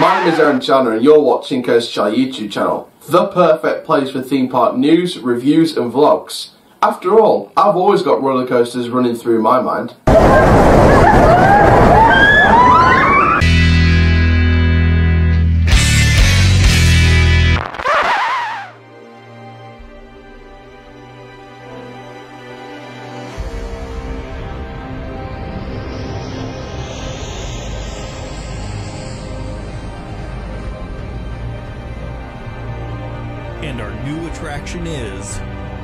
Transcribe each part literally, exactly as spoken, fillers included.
My name is Aaron Chandler and you're watching Coast Shell YouTube channel, the perfect place for theme park news, reviews and vlogs. After all, I've always got roller coasters running through my mind. And our new attraction is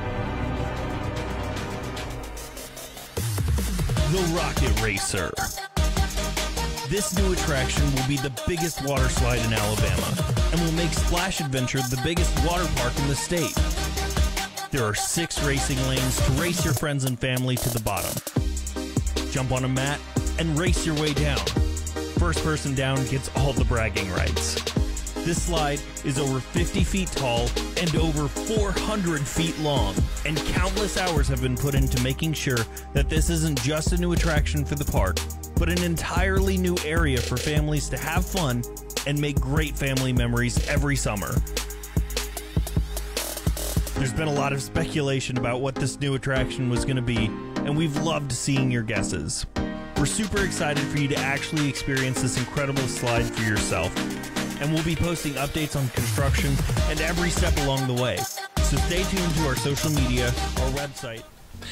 the Rocket Racer. This new attraction will be the biggest water slide in Alabama and will make Splash Adventure the biggest water park in the state. There are six racing lanes to race your friends and family to the bottom. Jump on a mat and race your way down. First person down gets all the bragging rights. This slide is over fifty feet tall and over four hundred feet long, and countless hours have been put into making sure that this isn't just a new attraction for the park, but an entirely new area for families to have fun and make great family memories every summer. There's been a lot of speculation about what this new attraction was going to be, and we've loved seeing your guesses. We're super excited for you to actually experience this incredible slide for yourself. And we'll be posting updates on construction and every step along the way. So stay tuned to our social media, our website.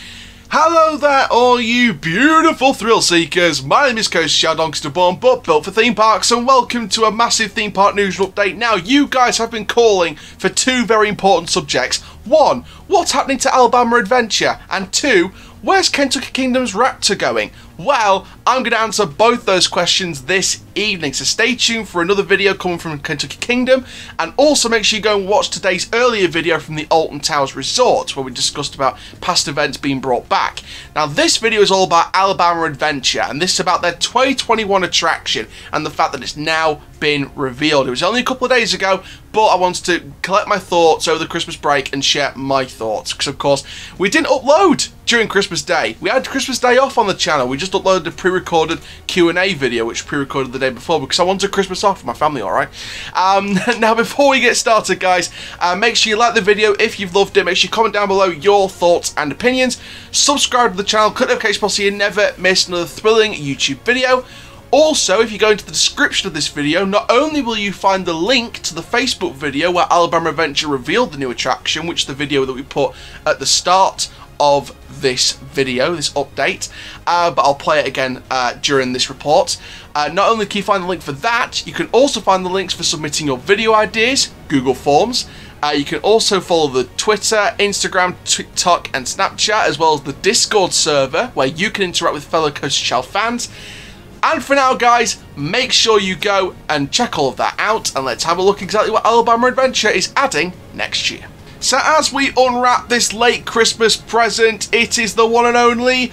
Hello there, all you beautiful thrill seekers. My name is Coast Shell Donkster Born, but built for theme parks, and welcome to a massive theme park news update. Now, you guys have been calling for two very important subjects. One, what's happening to Alabama Adventure? And two, where's Kentucky Kingdom's Raptor going? Well, I'm going to answer both those questions this evening, so stay tuned for another video coming from Kentucky Kingdom, and also make sure you go and watch today's earlier video from the Alton Towers Resort, where we discussed about past events being brought back. Now, this video is all about Alabama Adventure, and this is about their twenty twenty-one attraction, and the fact that it's now been revealed. It was only a couple of days ago, but I wanted to collect my thoughts over the Christmas break and share my thoughts, because of course, we didn't upload during Christmas Day. We had Christmas Day off on the channel. We just uploaded a pre-recorded Q and A video, which pre-recorded the day before, because I wanted Christmas off with my family, alright? Um, now, before we get started, guys, uh, make sure you like the video if you've loved it. Make sure you comment down below your thoughts and opinions. Subscribe to the channel, click the notification bell so you never miss another thrilling YouTube video. Also, if you go into the description of this video, not only will you find the link to the Facebook video where Alabama Adventure revealed the new attraction, which is the video that we put at the start of this video, this update, uh, but I'll play it again uh, during this report. Uh, not only can you find the link for that, you can also find the links for submitting your video ideas, Google Forms. Uh, you can also follow the Twitter, Instagram, TikTok and Snapchat, as well as the Discord server, where you can interact with fellow Coast Shell fans. And for now, guys, make sure you go and check all of that out, and let's have a look exactly what Alabama Adventure is adding next year. So as we unwrap this late Christmas present, it is the one and only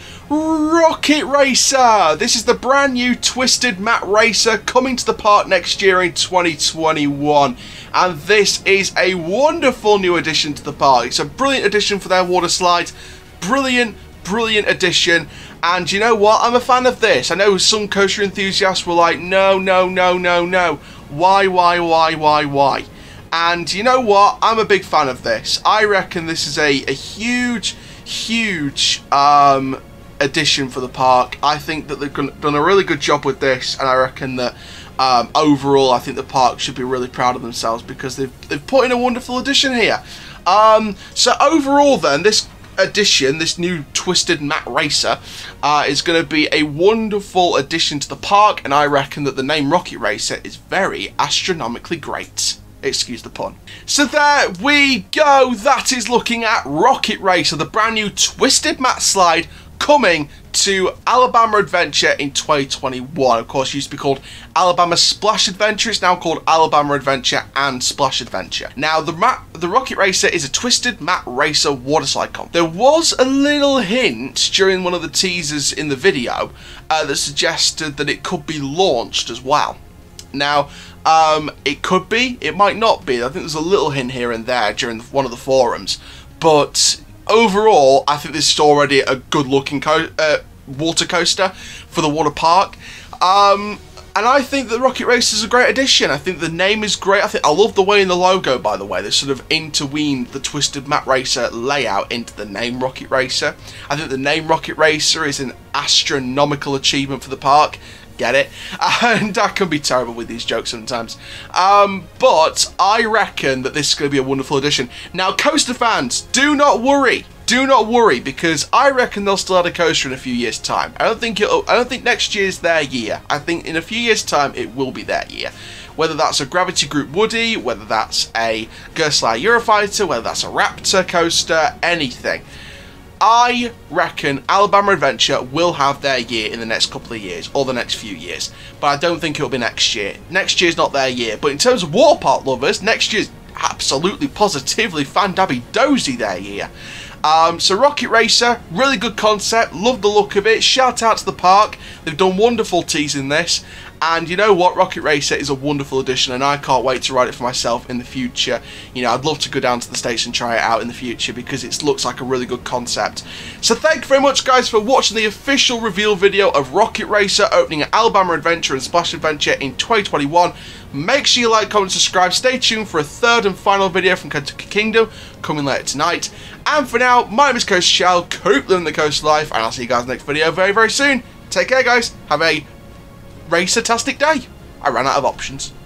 Rocket Racer. This is the brand new Twisted Mat Racer coming to the park next year in twenty twenty-one. And this is a wonderful new addition to the park. It's a brilliant addition for their water slides. Brilliant, brilliant addition. And you know what? I'm a fan of this. I know some coaster enthusiasts were like, no, no, no, no, no. Why, why, why, why, why? And you know what? I'm a big fan of this. I reckon this is a, a huge, huge um, addition for the park. I think that they've done a really good job with this, and I reckon that um, overall, I think the park should be really proud of themselves because they've, they've put in a wonderful addition here. Um, so overall then, this addition, this new Twisted Mat Racer, uh, is going to be a wonderful addition to the park, and I reckon that the name Rocket Racer is very astronomically great. Excuse the pun. So there we go. That is looking at Rocket Racer, the brand new Twisted Mat slide coming to Alabama Adventure in twenty twenty-one. Of course, it used to be called Alabama Splash Adventure. It's now called Alabama Adventure and Splash Adventure. Now, the mat, the Rocket Racer is a Twisted Mat Racer water slide comp. There was a little hint during one of the teasers in the video uh, that suggested that it could be launched as well. Now, um, it could be, it might not be. I think there's a little hint here and there during one of the forums, but overall, I think this is already a good-looking co uh, water coaster for the water park. Um, And I think that Rocket Racer is a great addition. I think the name is great. I think I love the way in the logo, by the way, they sort of interweaved the Twisted Mat Racer layout into the name Rocket Racer. I think the name Rocket Racer is an astronomical achievement for the park. Get it? And I can be terrible with these jokes sometimes. Um, but I reckon that this is going to be a wonderful addition. Now, coaster fans, do not worry. Do not worry, because I reckon they'll still add a coaster in a few years' time. I don't think it'll, I don't think next year's their year. I think in a few years' time it will be their year. Whether that's a Gravity Group Woody, whether that's a Gerstlauer Eurofighter, whether that's a Raptor coaster, anything. I reckon Alabama Adventure will have their year in the next couple of years, or the next few years. But I don't think it'll be next year. Next year's not their year. But in terms of water park lovers, next year's absolutely, positively, fan-dabby-dozy their year. Um, so Rocket Racer, really good concept, love the look of it, shout out to the park, they've done wonderful teasing this, and you know what, Rocket Racer is a wonderful addition, and I can't wait to ride it for myself in the future. You know, I'd love to go down to the States and try it out in the future, because it looks like a really good concept. So thank you very much, guys, for watching the official reveal video of Rocket Racer opening at Alabama Adventure and Splash Adventure in twenty twenty-one. Make sure you like, comment, subscribe. Stay tuned for a third and final video from Kentucky Kingdom coming later tonight. And for now, my name is Coast Shell, Coop living the coast life, and I'll see you guys in the next video very, very soon. Take care, guys. Have a racer-tastic day. I ran out of options.